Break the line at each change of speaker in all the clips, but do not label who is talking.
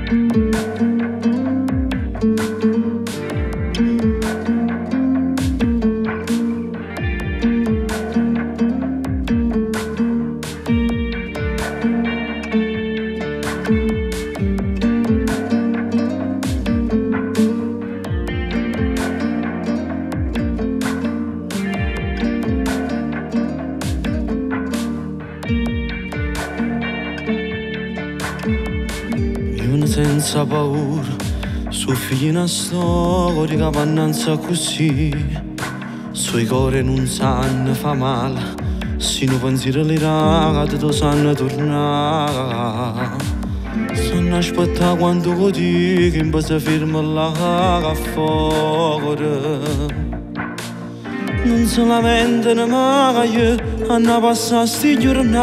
Senza paura, soffi una storia che pannanza così, sui cuori non sanno fa male, se non pensiero le ragazze tu sanno tornare. Sanno aspettare quando così che poi si ferma là fuori. Non si lamentano mai, hanno passato sti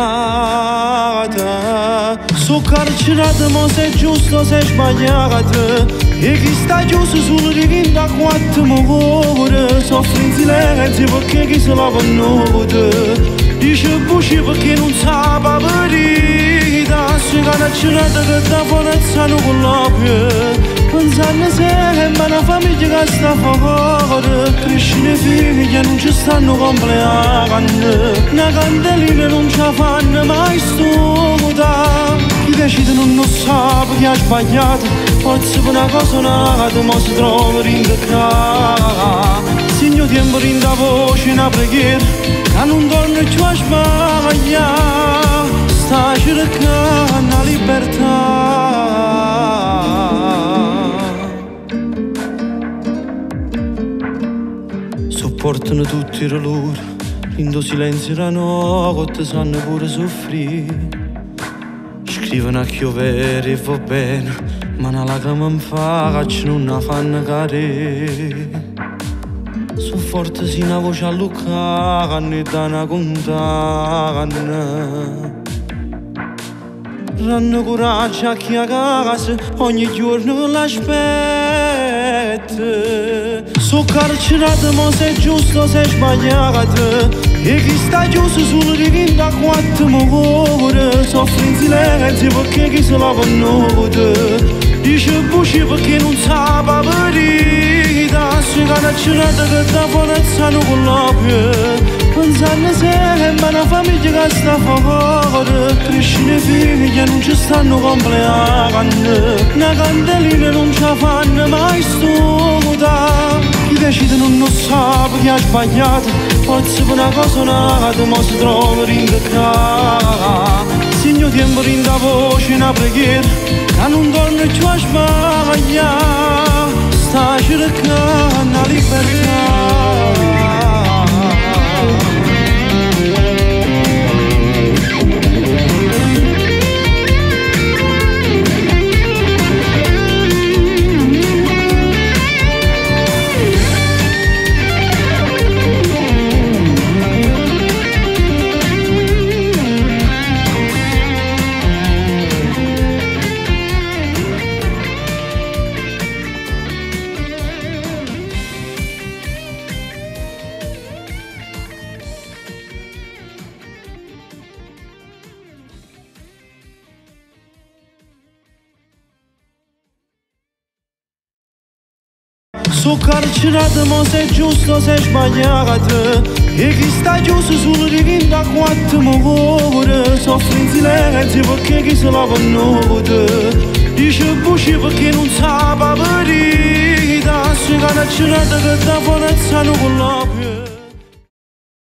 giornate. So carcerate ma sei giusto, sei sbagliato. E chi sta giusto solo di chi da quattro muore. Soffre in silenzio perché chi se la vannuta. Dice buci perché non sa la verità. Se carcerate che da fonezzano con la più. Pensando sempre a una famiglia che sta fuori. Crescere figli non ci stanno compleanno. Una candelina non ci fanno mai studa. Chi decide non sa perché ha sbagliato. Forse per una cosa nata ma si trova rindacata. Segno tempo rinda voce una preghiera che non torna più a sbagliare. Sta cercando la libertà. Sopportano tutti i dolori, in silenzio la notte sanno pure soffrire. Scrivono a chiovere e va bene, ma una lacrima in faccia non la fanno cadere. Sono forte se una voce alluccana e da una condanna. Danno coraggio a chi a casa ogni giorno l'aspetta. So carcerato ma sei giusto, sei sbagliato. E chi sta giusto solo di chi da quattro muore. Soffre in silenzio perché chi se la vannuta. Dice buci perché non sa la verità. Se carcerato che da fonezzano con la più. Pensando sempre a una famiglia che sta fuori. Crescere figli non ci stanno compleanno. Una candelina non ci fanno mai studa. Chi decide non sa perché ha sbagliato. Forse per una cosa nata ma si trova rindacata. Segno tempo rinda voce una preghiera che non torna più a sbagliare. Sta cercando la libertà. So carcerato ma sei giusto, sei sbagliato. E chi sta giusto solo di chi da quattro muore. Soffre in silenzio perché chi se la vannuta. Dice buci perché non sa la verità. Se carcerato che da fonezzano con la più.